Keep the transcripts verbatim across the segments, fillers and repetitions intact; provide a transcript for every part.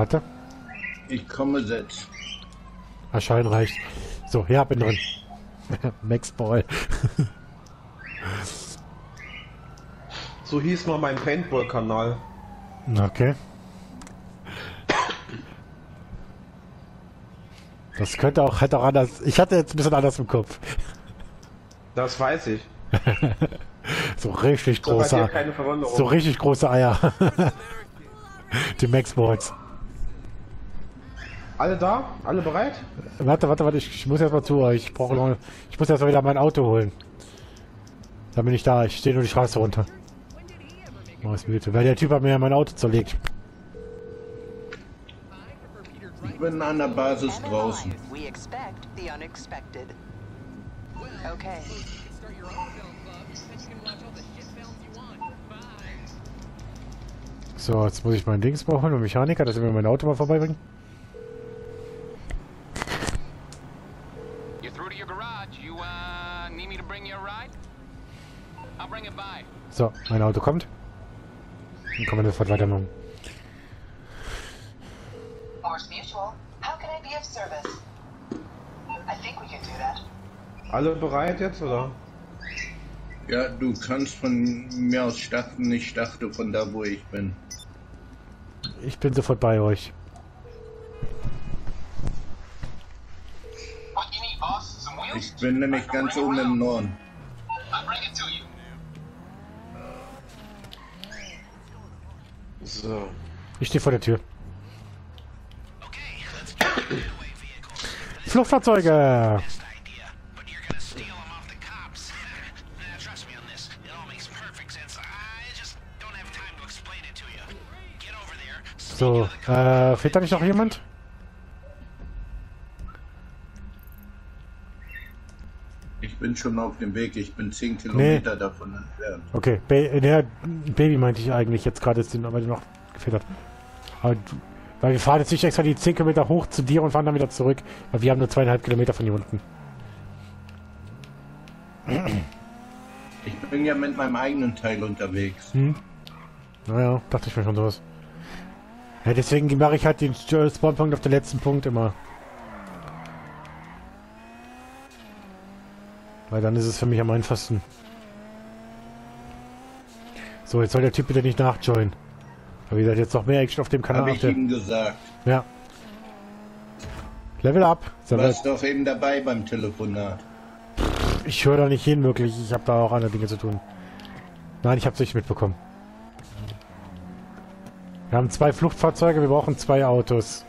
warte. Ich komme jetzt. Erscheinen reicht. So, ja, bin drin. Max Ball. So hieß mal mein Paintball-Kanal. Okay. Das könnte auch, hätte auch anders. Ich hatte jetzt ein bisschen anders im Kopf. Das weiß ich. So richtig So bei dir große, keine Verwunderung. so richtig große Eier. Die Max Balls. Alle da? Alle bereit? Warte, warte, warte, ich, ich muss erst mal zu euch. Ich brauche noch, ich muss erst mal wieder mein Auto holen. Dann bin ich da. Ich stehe nur die Straße runter. Oh, ist müde. Weil der Typ hat mir mein Auto zerlegt. Ich bin an der Basis draußen. We expect the unexpected. Okay. So, jetzt muss ich mein Dings mal holen und Mechaniker, dass er mir mein Auto mal vorbeibringt. So, mein Auto kommt. Dann können wir sofort weitermachen. Morse Mutual, how can I be of service? I think we can do that. Alle bereit jetzt, oder? Ja, du kannst von mir aus starten. Ich starte von da, wo ich bin. Ich bin sofort bei euch. What do you need, boss? Some wheels? Ich bin nämlich ganz oben im Norden. I'll bring it to you. So. Ich stehe vor der Tür. Fluchtfahrzeuge! So, äh, fehlt da nicht noch jemand? Ich bin schon auf dem Weg. Ich bin zehn Kilometer davon entfernt. Okay, ba äh, der Baby meinte ich eigentlich jetzt gerade, ist den aber noch gefehlt hat. Aber, du- weil wir fahren jetzt nicht extra die zehn Kilometer hoch zu dir und fahren dann wieder zurück, weil wir haben nur zweieinhalb Kilometer von hier unten. Ich bin ja mit meinem eigenen Teil unterwegs. Hm? Naja, dachte ich mir schon sowas. Ja, deswegen mache ich halt den Spawnpunkt auf den letzten Punkt immer. Weil dann ist es für mich am einfachsten. So, jetzt soll der Typ bitte nicht nachjoinen. Aber wie gesagt, jetzt noch mehr Action auf dem Kanal. Habe auf ich der- ihm gesagt. Ja. Level up. Du warst doch eben dabei beim Telefonat. Ich höre da nicht hin, wirklich. Ich habe da auch andere Dinge zu tun. Nein, ich habe es nicht mitbekommen. Wir haben zwei Fluchtfahrzeuge, wir brauchen zwei Autos.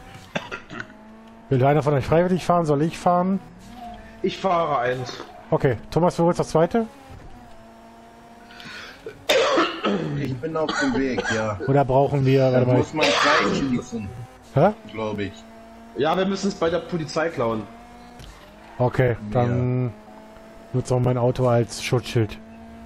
Will einer von euch freiwillig fahren? Soll ich fahren? Ich fahre eins. Okay, Thomas, du holst das zweite? Ich bin auf dem Weg, ja. Oder brauchen wir... Da Warte mal. muss man gleich schließen, Hä? glaube ich. Ja, wir müssen es bei der Polizei klauen. Okay, dann nutze auch mein Auto als Schutzschild.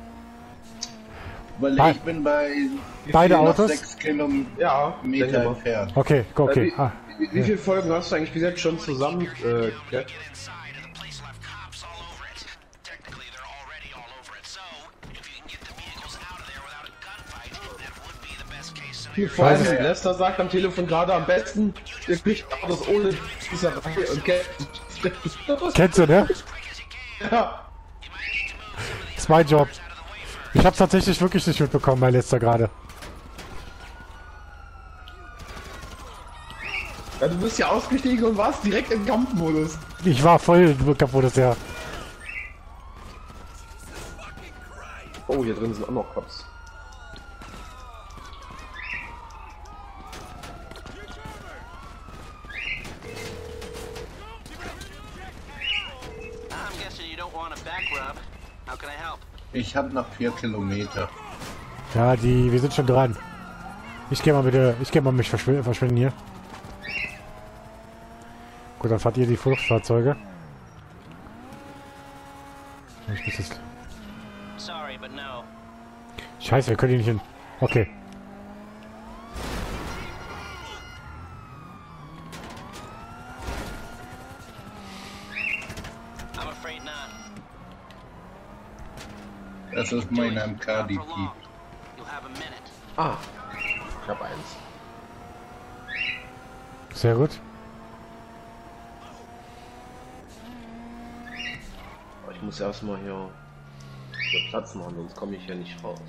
Weil Be- ich bin bei wie Beide viel noch Autos? sechs Kilometer Ja, denke mal. entfernt. Okay, okay. Äh, wie, Ah, wie, wie viele Folgen hast du eigentlich bis jetzt schon zusammen? Äh, Cat? Vor allem, Lester sagt am Telefon gerade am besten, ihr kriegt Autos ohne Schießerei und Cat. kennst du, ne? Ja. Ist mein Job. Ich hab's tatsächlich wirklich nicht mitbekommen, mein letzter gerade. Ja, du bist ja ausgestiegen und warst direkt im Kampfmodus. Ich war voll kaputt, ja. Oh, hier drin sind auch noch Cops. I'm guessing you don't want a back rub. How can I help? Ich habe noch vier Kilometer. Ja, die, wir sind schon dran. Ich gehe mal bitte, ich gehe mal mich verschw verschwinden hier. Gut, dann fahrt ihr die Fluchtfahrzeuge. Ich muss jetzt... Sorry, but no. Scheiße, wir können hier nicht hin. Okay. I'm afraid not. Das ist mein M K D P. You'll have a minute. Ah, ich hab eins. Sehr gut. Ich muss erstmal hier, hier Platz machen, sonst komme ich hier nicht raus.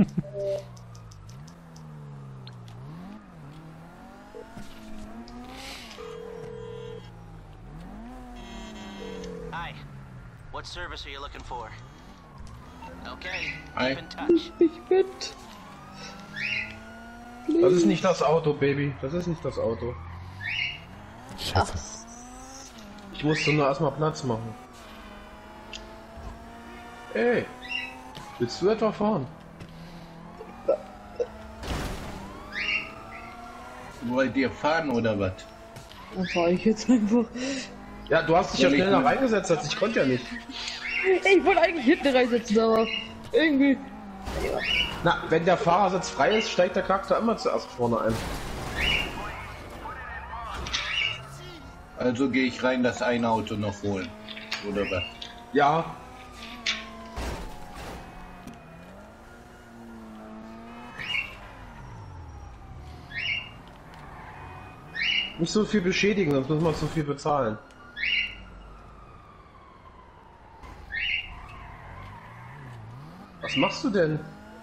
Hi. What service are you looking for? Okay, Hi. keep in touch. Ich mit. Das ist nicht das Auto, Baby. Das ist nicht das Auto. Scheiße. Ich musste nur erstmal Platz machen. Ey, willst du etwa fahren? Wollt ihr fahren oder was? Dann fahre ich jetzt einfach. Ja, du hast dich ja schneller reingesetzt, als ich konnte ja nicht. Ich wollte eigentlich hinten reinsetzen, aber irgendwie. Na, wenn der Fahrersitz frei ist, steigt der Charakter immer zuerst vorne ein. Also gehe ich rein, das eine Auto noch holen. Oder was? Ja. Nicht so viel beschädigen, sonst muss man zu viel bezahlen. Was machst du denn?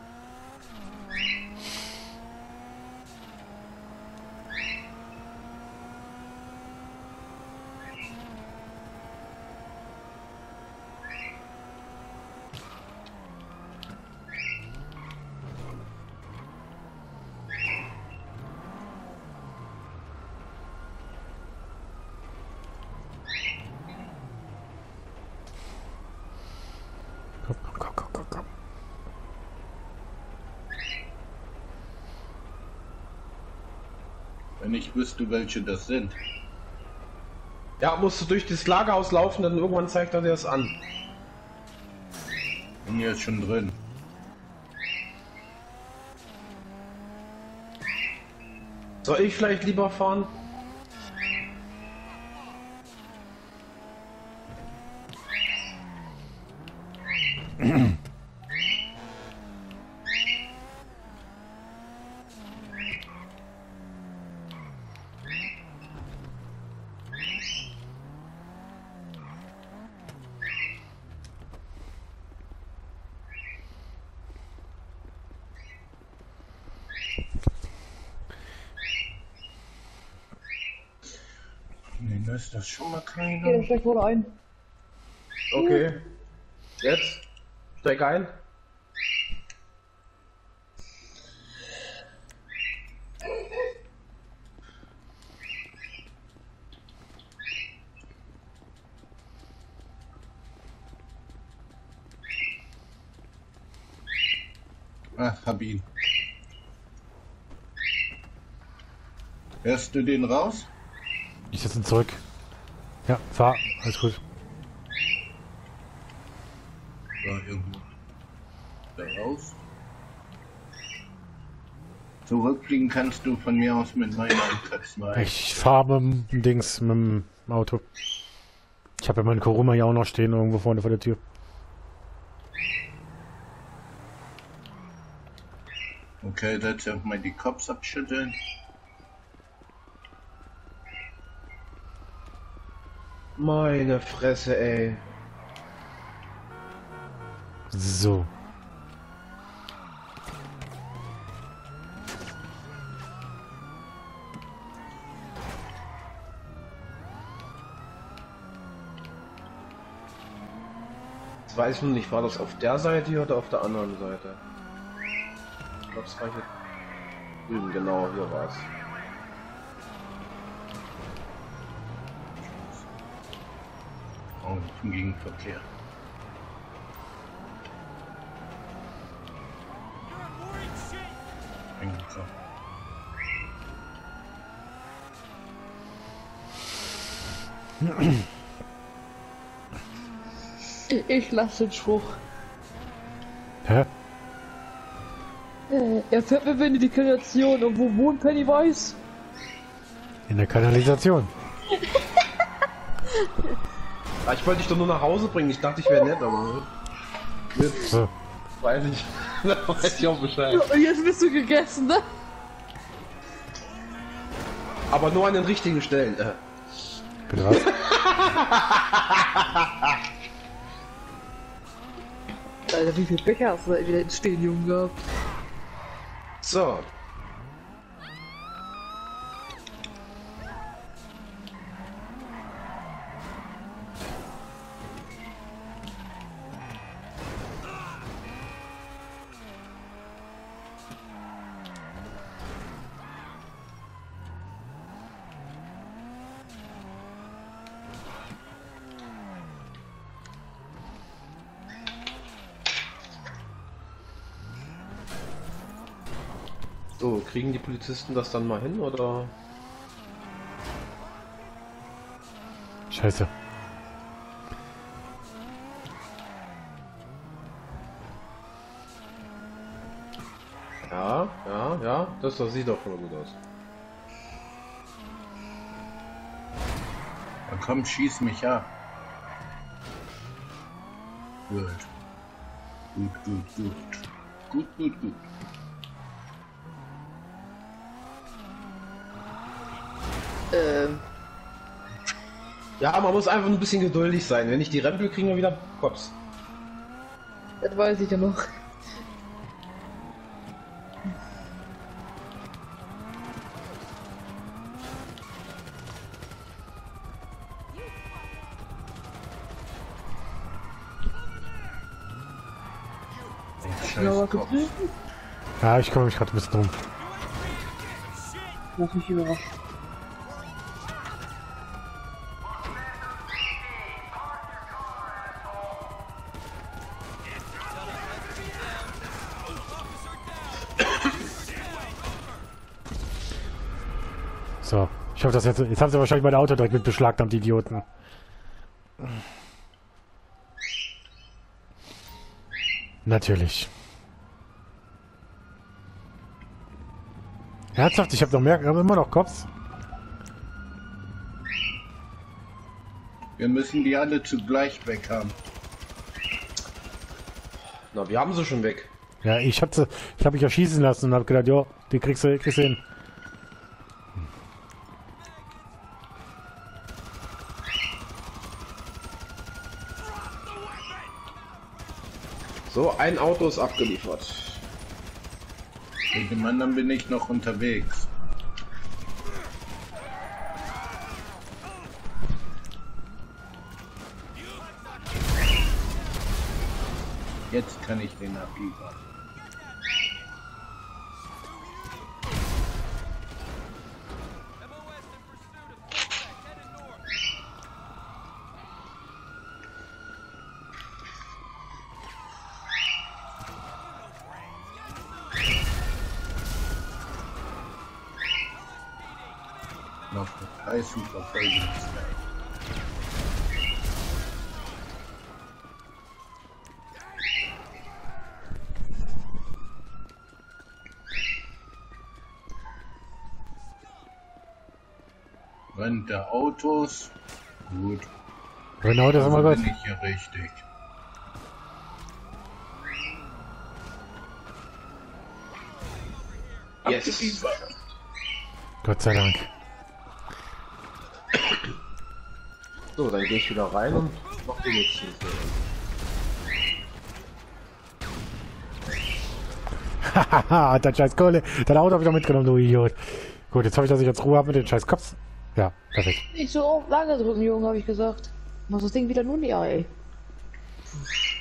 Komm, komm, komm, komm, komm, komm. Wenn ich wüsste, welche das sind. Ja, musst du durch das Lagerhaus laufen, dann irgendwann zeigt er dir das an. Und hier ist schon drin. Soll ich vielleicht lieber fahren? Nee, da ist das schon mal Hier, keiner. steig vorne ein. Okay. Jetzt? Steig ein. Ah, hab ihn. Hörst du den raus? Ich setze ihn zurück. Ja, fahr. Alles gut. Da irgendwo. Da raus. Zurückfliegen kannst du von mir aus mit meinem M K zwei. Ich fahre mit dem Dings, mit dem Auto. Ich habe ja meinen Kuruma ja auch noch stehen, irgendwo vorne vor der Tür. Okay, setz einfach mal die Cops abschütteln. Meine Fresse, ey. So. Jetzt weiß ich nur nicht, war das auf der Seite hier oder auf der anderen Seite? Ich glaube, es war hier drüben, genau, hier war es. Oh, im Gegenverkehr. Eingekommen. Ich lasse den Spruch. Hä? Äh, er fährt mir in die Kreation. Und wo wohnt Pennywise? In der Kanalisation. Ah, ich wollte dich doch nur nach Hause bringen, ich dachte, ich wäre nett, aber... Mit, So. weiß ich. Da weiß ich auch Bescheid. Und jetzt bist du gegessen, ne? Aber nur an den richtigen Stellen. Äh. Bitte was? Alter, wie viel Becher hast du da wieder ins Stadion gehabt? So. So, kriegen die Polizisten das dann mal hin, oder? Scheiße. Ja, ja, ja, das, das sieht doch schon mal gut aus. Dann komm, schieß mich ab. Gut. Gut, gut, gut. Gut, gut, gut. Ähm, Ja, man muss einfach ein bisschen geduldig sein. Wenn nicht die Rempel kriegen wir wieder Kops. das weiß ich ja noch. Ja, Scheiß was Kopf. gibt's? Ja, ich kümmere mich gerade ein bisschen drum. Lass mich überraschen. So, ich hoffe, das jetzt. Jetzt haben sie wahrscheinlich mein Auto direkt mit beschlagnahmt, die Idioten. Natürlich. Ernsthaft, ich habe noch mehr, ich habe immer noch Cops. Wir müssen die alle zugleich weg haben. Na, wir haben sie schon weg. Ja, ich habe sie, ich habe mich erschießen lassen und habe gedacht, jo, die kriegst du, kriegst du hin. So, ein Auto ist abgeliefert. Mit dem anderen bin ich noch unterwegs. Jetzt kann ich den abliefern. Noch drei Superfolgen. Brennende Autos. Gut. Genau, das ist Also immer bin gut. ich hier richtig. Yes. Abgeliefert. Gott sei Dank. So, dann gehe ich wieder rein und mach die nächsten. Hahaha, dein scheiß Kohle. Dein Auto habe ich doch mitgenommen, du Idiot. Gut, jetzt habe ich, dass ich jetzt Ruhe habe mit den scheiß Cops. Ja, perfekt. Nicht so auf Lager drücken, Junge, habe ich gesagt. Mach das Ding wieder nun ja, ey.